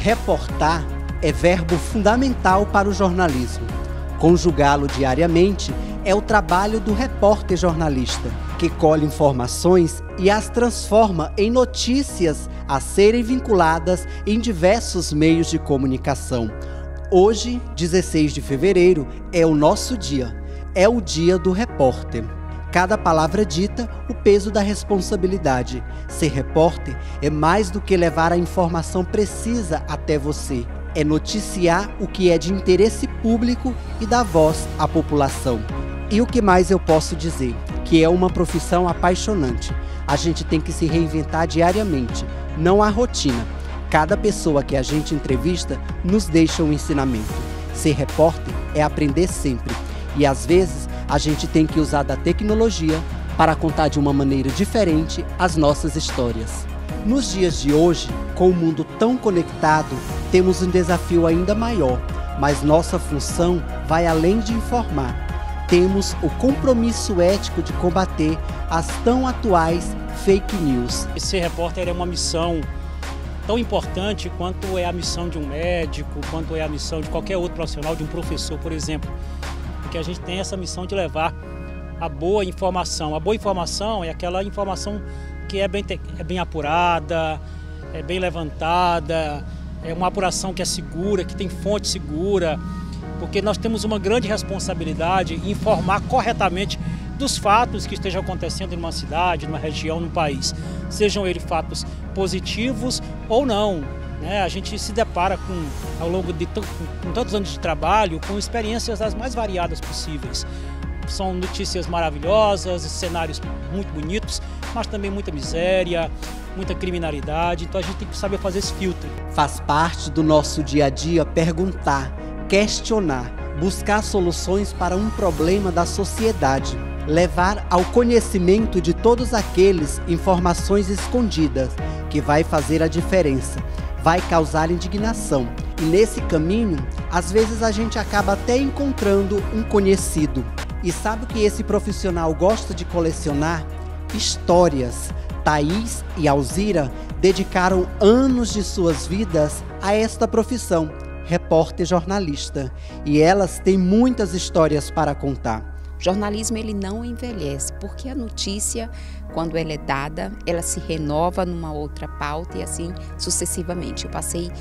Reportar é verbo fundamental para o jornalismo. Conjugá-lo diariamente é o trabalho do repórter jornalista, que colhe informações e as transforma em notícias a serem vinculadas em diversos meios de comunicação. Hoje, 16 de fevereiro, é o nosso dia. É o dia do repórter. Cada palavra dita, o peso da responsabilidade. Ser repórter é mais do que levar a informação precisa até você. É noticiar o que é de interesse público e dar voz à população. E o que mais eu posso dizer? Que é uma profissão apaixonante. A gente tem que se reinventar diariamente, não há rotina. Cada pessoa que a gente entrevista nos deixa um ensinamento. Ser repórter é aprender sempre. E às vezes a gente tem que usar da tecnologia para contar de uma maneira diferente as nossas histórias. Nos dias de hoje, com o mundo tão conectado, temos um desafio ainda maior, mas nossa função vai além de informar. Temos o compromisso ético de combater as tão atuais fake news. Ser repórter é uma missão tão importante quanto é a missão de um médico, quanto é a missão de qualquer outro profissional, de um professor, por exemplo. Porque a gente tem essa missão de levar a boa informação. A boa informação é aquela informação que é bem apurada, é bem levantada, é uma apuração que é segura, que tem fonte segura, porque nós temos uma grande responsabilidade em informar corretamente dos fatos que estejam acontecendo em uma cidade, numa região, num país. Sejam eles fatos positivos ou não. A gente se depara ao longo de com tantos anos de trabalho, com experiências das mais variadas possíveis. São notícias maravilhosas, cenários muito bonitos, mas também muita miséria, muita criminalidade. Então a gente tem que saber fazer esse filtro. Faz parte do nosso dia a dia perguntar, questionar, buscar soluções para um problema da sociedade. Levar ao conhecimento de todos aqueles informações escondidas, que vai fazer a diferença. Vai causar indignação. E nesse caminho, às vezes a gente acaba até encontrando um conhecido. E sabe o que esse profissional gosta de colecionar? Histórias. Thaís e Alzira dedicaram anos de suas vidas a esta profissão, repórter jornalista. E elas têm muitas histórias para contar. O jornalismo ele não envelhece, porque a notícia, quando ela é dada, ela se renova numa outra pauta e assim sucessivamente. Eu passei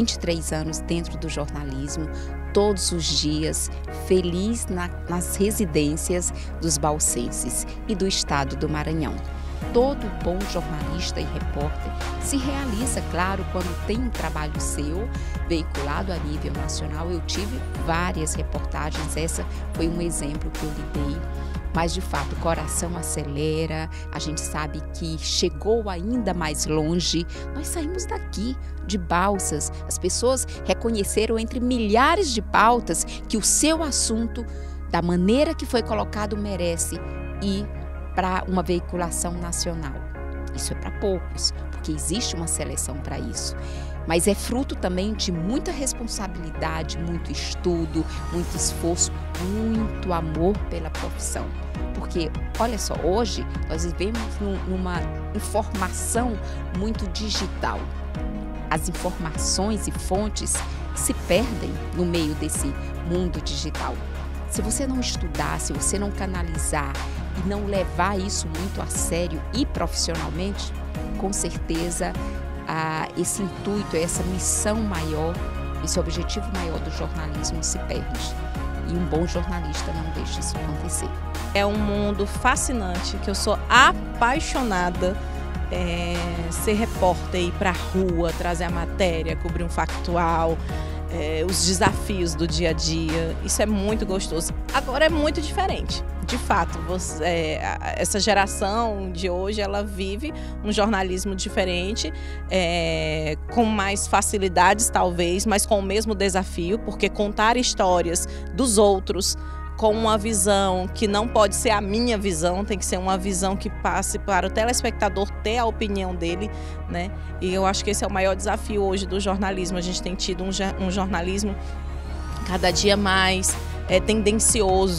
23 anos dentro do jornalismo, todos os dias, feliz nas residências dos balsenses e do estado do Maranhão. Todo bom jornalista e repórter se realiza, claro, quando tem um trabalho seu veiculado a nível nacional. Eu tive várias reportagens, essa foi um exemplo que eu lhe dei. Mas, de fato, o coração acelera, a gente sabe que chegou ainda mais longe. Nós saímos daqui, de Balsas. As pessoas reconheceram entre milhares de pautas que o seu assunto, da maneira que foi colocado, merece ir para uma veiculação nacional. Isso é para poucos, porque existe uma seleção para isso. Mas é fruto também de muita responsabilidade, muito estudo, muito esforço, muito amor pela profissão. Porque, olha só, hoje nós vivemos numa informação muito digital. As informações e fontes se perdem no meio desse mundo digital. Se você não estudar, se você não canalizar e não levar isso muito a sério e profissionalmente, com certeza esse intuito, essa missão maior, esse objetivo maior do jornalismo se perde. E um bom jornalista não deixa isso acontecer. É um mundo fascinante, que eu sou apaixonada. Ser repórter, ir para a rua, trazer a matéria, cobrir um factual, os desafios do dia a dia, isso é muito gostoso. Agora é muito diferente. De fato, essa geração de hoje, ela vive um jornalismo diferente, com mais facilidades talvez, mas com o mesmo desafio, porque contar histórias dos outros com uma visão que não pode ser a minha visão, tem que ser uma visão que passe para o telespectador ter a opinião dele, né? E eu acho que esse é o maior desafio hoje do jornalismo. A gente tem tido um jornalismo cada dia mais tendencioso,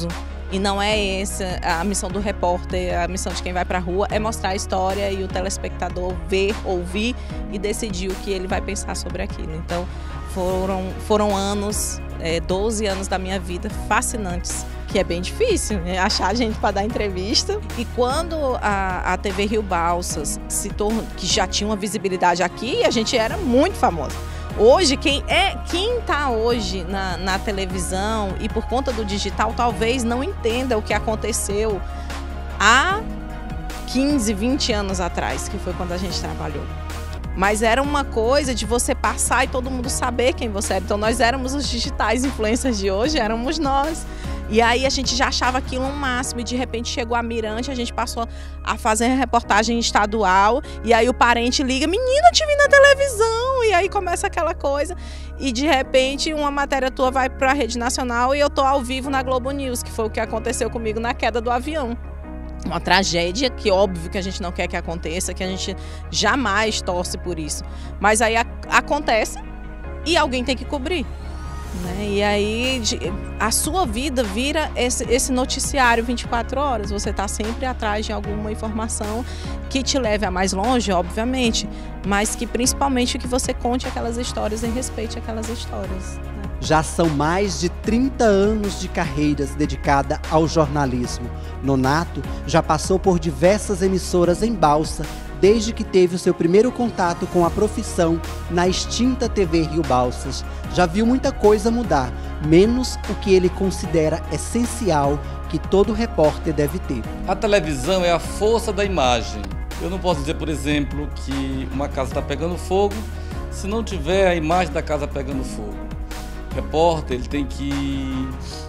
E não é essa a missão do repórter, a missão de quem vai para a rua, é mostrar a história e o telespectador ver, ouvir e decidir o que ele vai pensar sobre aquilo. Então foram anos, 12 anos da minha vida fascinantes, que é bem difícil, né? Achar gente para dar entrevista. E quando a TV Rio Balsas se tornou, que já tinha uma visibilidade aqui, a gente era muito famosa. Hoje, quem está hoje na televisão e por conta do digital talvez não entenda o que aconteceu há 15, 20 anos atrás, que foi quando a gente trabalhou. Mas era uma coisa de você passar e todo mundo saber quem você era. Então nós éramos os digitais influencers de hoje, éramos nós. E aí a gente já achava aquilo um máximo e de repente chegou a Mirante, a gente passou a fazer reportagem estadual e aí o parente liga, menina, te vi na televisão, e aí começa aquela coisa e de repente uma matéria tua vai para a rede nacional e eu tô ao vivo na Globo News, que foi o que aconteceu comigo na queda do avião. Uma tragédia que óbvio que a gente não quer que aconteça, que a gente jamais torce por isso, mas aí acontece e alguém tem que cobrir. Né? E aí a sua vida vira esse noticiário 24 horas, você está sempre atrás de alguma informação que te leve a mais longe, obviamente, mas que principalmente que você conte aquelas histórias e respeite aquelas histórias. Né? Já são mais de 30 anos de carreiras dedicada ao jornalismo. Nonato já passou por diversas emissoras em Balsa, desde que teve o seu primeiro contato com a profissão na extinta TV Rio Balsas. Já viu muita coisa mudar, menos o que ele considera essencial que todo repórter deve ter. A televisão é a força da imagem. Eu não posso dizer, por exemplo, que uma casa está pegando fogo se não tiver a imagem da casa pegando fogo. O repórter ele tem que,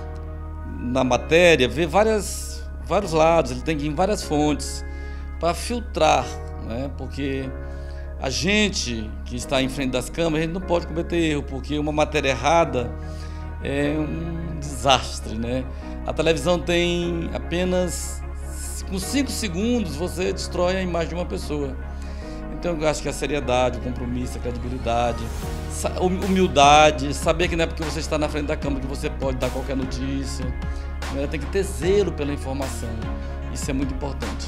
na matéria, ver vários lados, ele tem que ir em várias fontes para filtrar, né? Porque a gente que está em frente das câmeras, a gente não pode cometer erro, porque uma matéria errada é um desastre, né? A televisão tem apenas, com 5 segundos, você destrói a imagem de uma pessoa. Então eu acho que a seriedade, o compromisso, a credibilidade, humildade, saber que não é porque você está na frente da câmera que você pode dar qualquer notícia, né? Tem que ter zelo pela informação, isso é muito importante.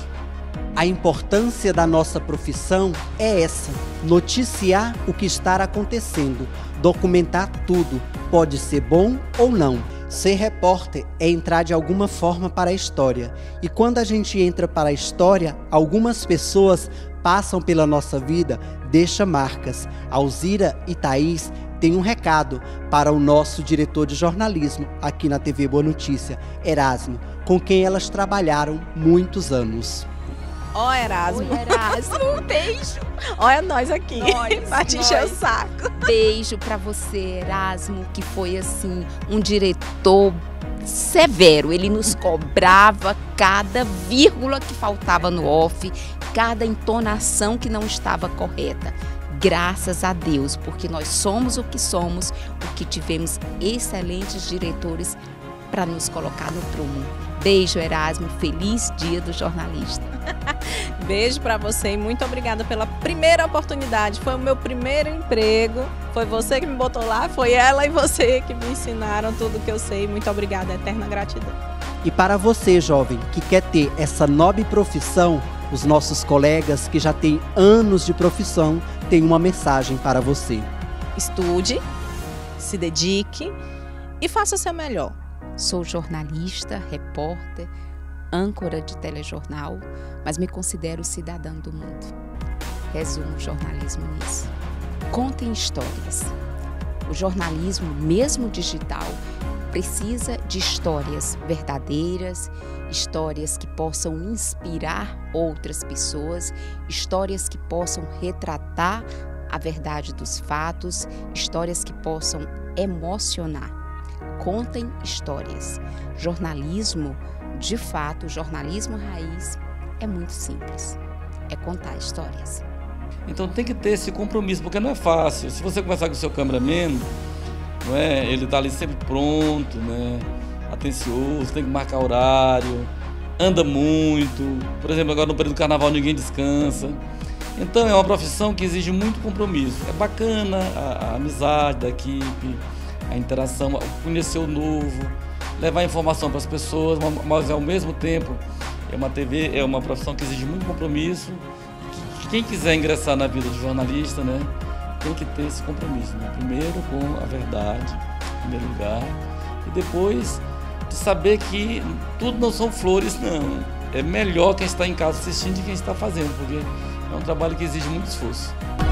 A importância da nossa profissão é essa: noticiar o que está acontecendo, documentar tudo, pode ser bom ou não. Ser repórter é entrar de alguma forma para a história. E quando a gente entra para a história, algumas pessoas passam pela nossa vida, deixam marcas. Alzira e Thaís têm um recado para o nosso diretor de jornalismo aqui na TV Boa Notícia, Erasmo, com quem elas trabalharam muitos anos. Ó, Erasmo. Oi, Erasmo, beijo. Olha nós aqui, pra te encher o saco. Beijo pra você, Erasmo, que foi assim, um diretor severo. Ele nos cobrava cada vírgula que faltava no off, cada entonação que não estava correta. Graças a Deus, porque nós somos o que somos, porque tivemos excelentes diretores para nos colocar no prumo. Beijo, Erasmo. Feliz Dia do Jornalista. Beijo para você e muito obrigada pela primeira oportunidade. Foi o meu primeiro emprego. Foi você que me botou lá, foi ela e você que me ensinaram tudo que eu sei. Muito obrigada, eterna gratidão. E para você, jovem, que quer ter essa nobre profissão, os nossos colegas que já têm anos de profissão têm uma mensagem para você. Estude, se dedique e faça o seu melhor. Sou jornalista, repórter, âncora de telejornal, mas me considero cidadã do mundo. Resumo o jornalismo nisso. Contem histórias. O jornalismo, mesmo digital, precisa de histórias verdadeiras, histórias que possam inspirar outras pessoas, histórias que possam retratar a verdade dos fatos, histórias que possam emocionar. Contem histórias. Jornalismo, de fato, jornalismo raiz é muito simples. É contar histórias. Então tem que ter esse compromisso, porque não é fácil. Se você conversar com o seu cameraman, não é? Ele está ali sempre pronto, né? Atencioso, tem que marcar horário, anda muito. Por exemplo, agora no período do carnaval ninguém descansa. Então é uma profissão que exige muito compromisso. É bacana a amizade da equipe, a interação, conhecer o novo, levar informação para as pessoas, mas ao mesmo tempo é uma profissão que exige muito compromisso. Quem quiser ingressar na vida de jornalista, né, tem que ter esse compromisso, né? Primeiro com a verdade, em primeiro lugar, e depois de saber que tudo não são flores, não. É melhor quem está em casa assistindo de quem está fazendo, porque é um trabalho que exige muito esforço.